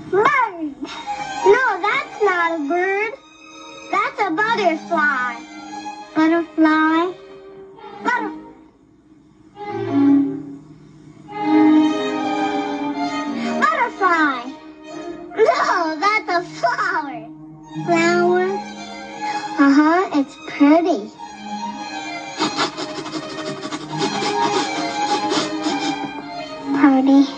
Bird. No, that's not a bird. That's a butterfly. Butterfly. Butterfly. No, that's a flower. Flower? Uh-huh, it's pretty. Party.